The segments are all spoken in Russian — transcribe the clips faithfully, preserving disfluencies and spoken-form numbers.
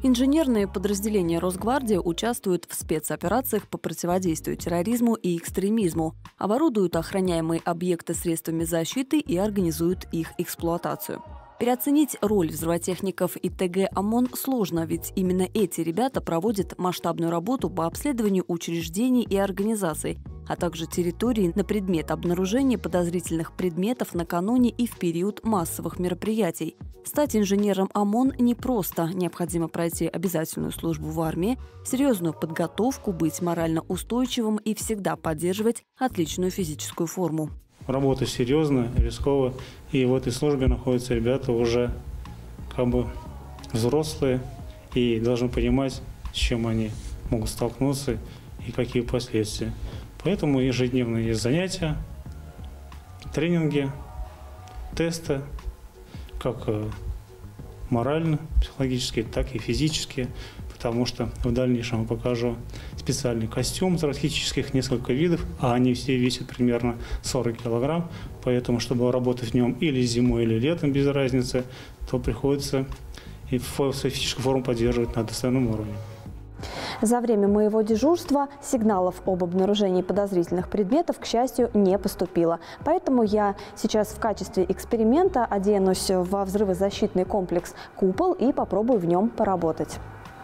Инженерные подразделения Росгвардии участвуют в спецоперациях по противодействию терроризму и экстремизму, оборудуют охраняемые объекты средствами защиты и организуют их эксплуатацию. Переоценить роль взрывотехников и ТГ ОМОН сложно, ведь именно эти ребята проводят масштабную работу по обследованию учреждений и организаций, а также территорий на предмет обнаружения подозрительных предметов накануне и в период массовых мероприятий. Стать инженером ОМОН непросто. Необходимо пройти обязательную службу в армии, серьезную подготовку, быть морально устойчивым и всегда поддерживать отличную физическую форму. Работа серьезная, рисковая, и в этой службе находятся ребята уже как бы взрослые и должны понимать, с чем они могут столкнуться и какие последствия. Поэтому ежедневно есть занятия, тренинги, тесты, как морально, психологические, так и физические, потому что в дальнейшем я покажу специальный костюм взрывотехнических, несколько видов, а они все весят примерно сорок килограмм, поэтому, чтобы работать в нем или зимой, или летом, без разницы, то приходится и свою физическую форму поддерживать на достойном уровне. За время моего дежурства сигналов об обнаружении подозрительных предметов, к счастью, не поступило. Поэтому я сейчас в качестве эксперимента оденусь во взрывозащитный комплекс «Купол» и попробую в нем поработать.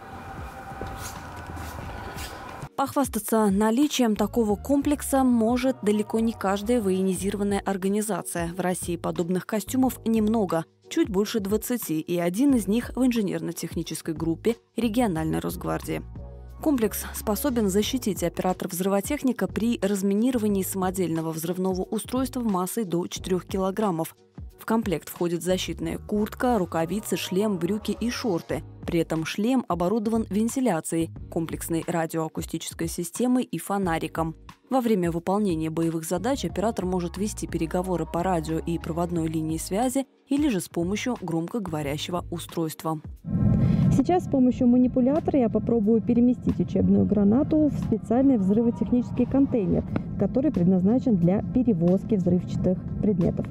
Похвастаться наличием такого комплекса может далеко не каждая военизированная организация. В России подобных костюмов немного, чуть больше двадцати, и один из них в инженерно-технической группе региональной Росгвардии. Комплекс способен защитить оператор-взрывотехника при разминировании самодельного взрывного устройства массой до четырёх килограммов. В комплект входит защитная куртка, рукавицы, шлем, брюки и шорты. При этом шлем оборудован вентиляцией, комплексной радиоакустической системой и фонариком. Во время выполнения боевых задач оператор может вести переговоры по радио и проводной линии связи или же с помощью громкоговорящего устройства. Сейчас с помощью манипулятора я попробую переместить учебную гранату в специальный взрывотехнический контейнер, который предназначен для перевозки взрывчатых предметов.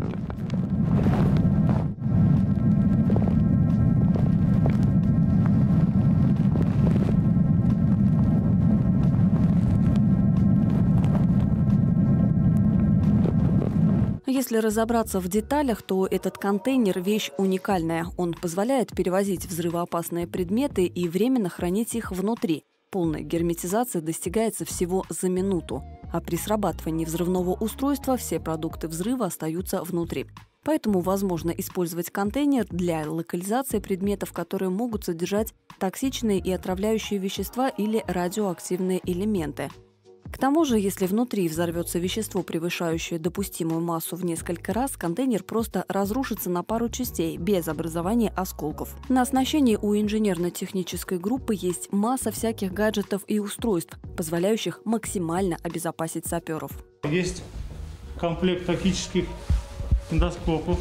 Если разобраться в деталях, то этот контейнер – вещь уникальная. Он позволяет перевозить взрывоопасные предметы и временно хранить их внутри. Полная герметизация достигается всего за минуту. А при срабатывании взрывного устройства все продукты взрыва остаются внутри. Поэтому возможно использовать контейнер для локализации предметов, которые могут содержать токсичные и отравляющие вещества или радиоактивные элементы. К тому же, если внутри взорвется вещество, превышающее допустимую массу в несколько раз, контейнер просто разрушится на пару частей, без образования осколков. На оснащении у инженерно-технической группы есть масса всяких гаджетов и устройств, позволяющих максимально обезопасить саперов. Есть комплект тактических эндоскопов,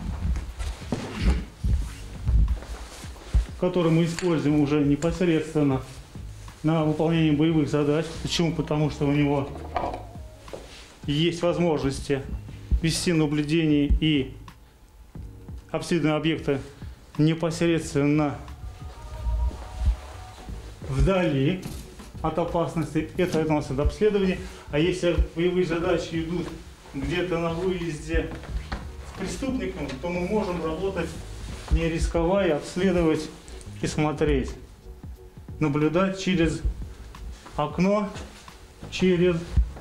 который мы используем уже непосредственно на выполнение боевых задач. Почему? Потому что у него есть возможности вести наблюдение и обследование объекта непосредственно вдали от опасности. Это у нас обследование. А если боевые задачи идут где-то на выезде с преступником, то мы можем работать не рисковая, обследовать и смотреть. Наблюдать через окно, через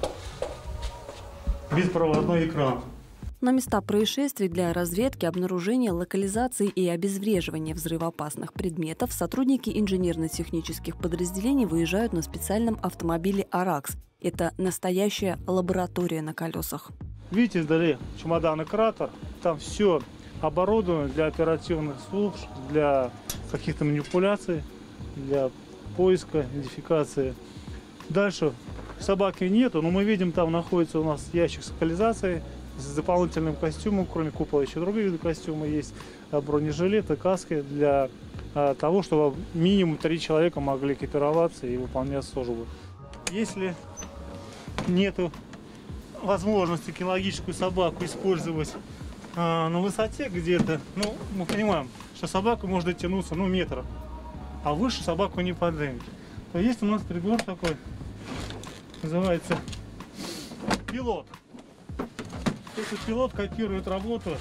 беспроводной экран. На места происшествий для разведки, обнаружения, локализации и обезвреживания взрывоопасных предметов сотрудники инженерно-технических подразделений выезжают на специальном автомобиле «Аракс». Это настоящая лаборатория на колесах. Видите, вдали чемодан и кратер. Там все оборудовано для оперативных служб, для каких-то манипуляций, для поиска, идентификации. Дальше собаки нету, но мы видим, там находится у нас ящик с локализацией, с дополнительным костюмом, кроме купола еще другие виды костюма есть, бронежилеты, каски для а, того, чтобы минимум три человека могли экипироваться и выполнять службу. Если нету возможности кинологическую собаку использовать а, на высоте где-то, ну, мы понимаем, что собака может дотянуться, ну, метра а выше собаку не поднимет. То есть у нас прибор такой, называется пилот. Этот пилот копирует работу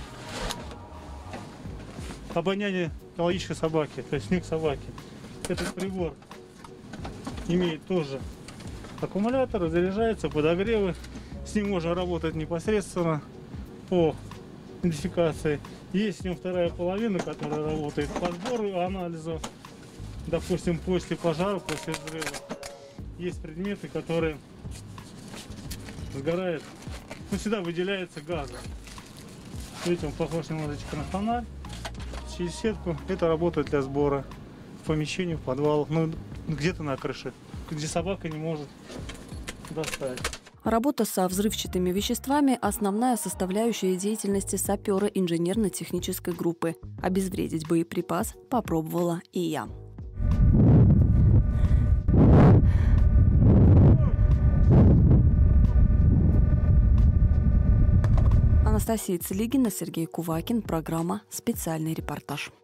обоняния экологической собаки, то есть нюх собаки. Этот прибор имеет тоже аккумулятор, заряжается, подогревы. С ним можно работать непосредственно по идентификации. Есть в нем вторая половина, которая работает по сбору анализов. Допустим, после пожара, после взрыва. Есть предметы, которые сгорают. Ну, сюда выделяется газ. Видите, он похож немножечко на фонарь. Через сетку это работает для сбора в помещении, в подвалах, ну, где-то на крыше, где собака не может достать. Работа со взрывчатыми веществами – основная составляющая деятельности сапера инженерно-технической группы. Обезвредить боеприпас попробовала и я. Анастасия Целигина, Сергей Кувакин. Программа «Специальный репортаж».